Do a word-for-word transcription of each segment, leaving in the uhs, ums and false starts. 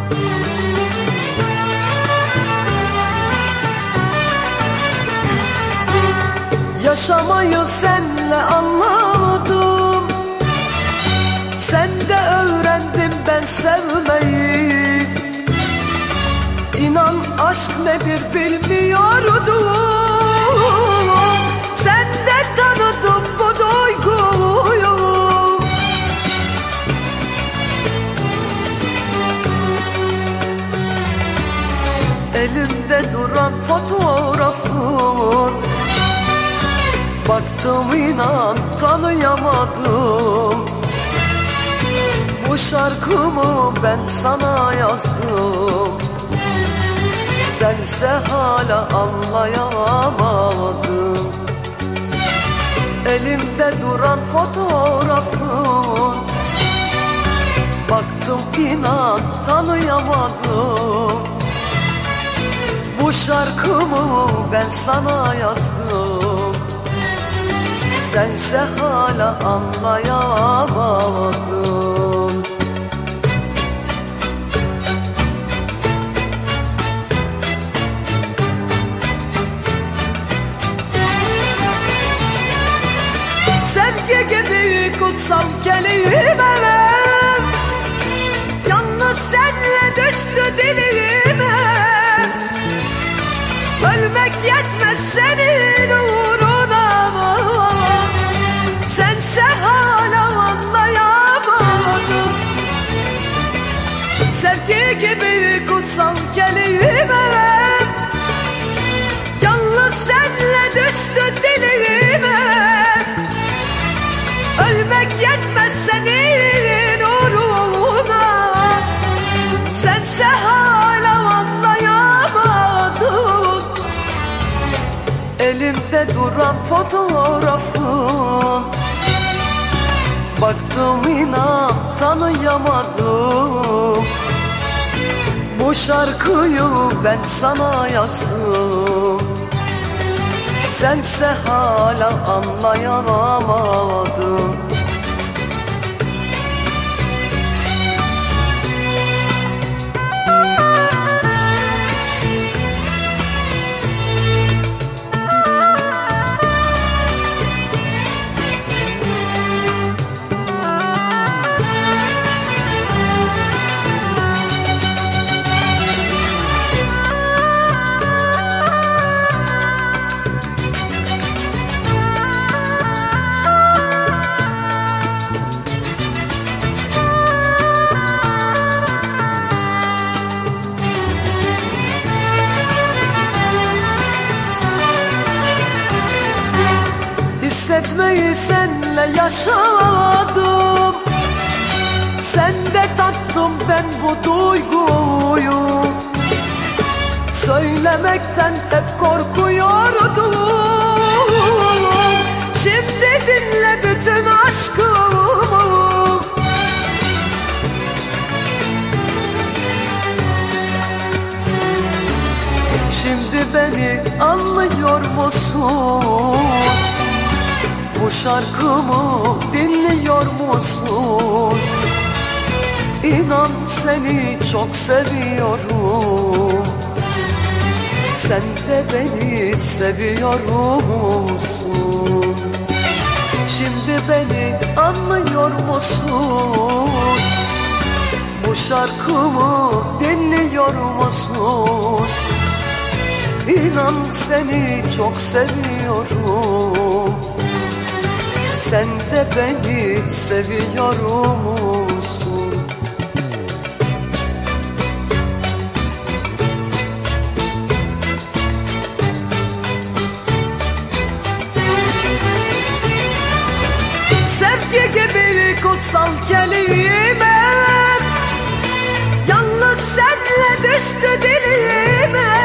Yaşamayı senle anladım, sende öğrendim ben sevmeyi. İnan aşk nedir bilmiyordum, sende tanıdım bu duyguyu. Elimde duran fotoğrafın, baktım inan tanıyamadım. Bu şarkımı ben sana yazdım, sense hala anlayamadın. Elimde duran fotoğrafın, baktım inan tanıyamadım. Bu şarkımı ben sana yazdım, sense hala anlayamadın. Sevgi gibi kutsal kelime, yalnız senle düştü dilime. Ölmek yetmez senin uğruna, sense hala anlayamadın. Sevgi gibi kutsal kelime, yalnız senle düştü dilime. Ölmek yetmez senin uğruna, sense hala anlayamadın. Elimde duran fotoğrafın, baktım inan tanıyamadım. Bu şarkıyı ben sana yazdım, sense hala anlayamadın. Hissetmeyi senle yaşadım, sende tattım ben bu duyguyu. Söylemekten hep korkuyordum, şimdi dinle bütün aşkımı. Şimdi beni anlıyor musun? Bu şarkımı dinliyor musun? İnan seni çok seviyorum, sen de beni seviyor musun? Şimdi beni anlıyor musun? Bu şarkımı dinliyor musun? İnan seni çok seviyorum, sen de beni seviyor musun? Sevgi gibi kutsal kelime, yalnız senle düştü dilime.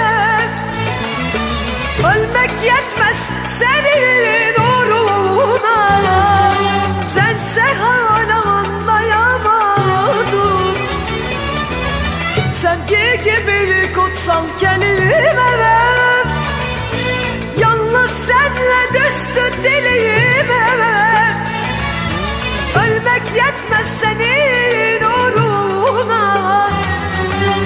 Ölmek yetmez senin uğruna, sense hala anlayamadın. Sevgi gibi kutsal kelimeler, yalnız senle düştü dilime. Ölmek yetmez senin uğruna,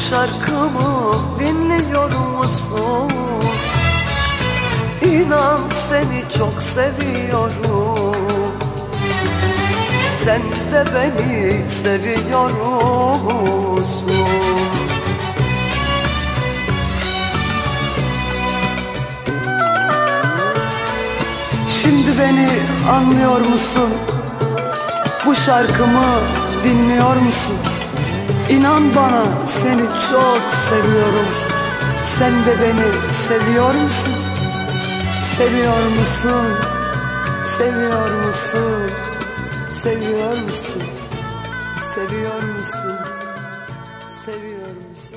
şarkımı dinliyor musun? İnan seni çok seviyorum. Sen de beni seviyor musun? Şimdi beni anlıyor musun? Bu şarkımı dinliyor musun? İnan bana seni çok seviyorum. Sen de beni seviyor musun? Seviyor musun? Seviyor musun? Seviyor musun? Seviyor musun? Seviyor musun?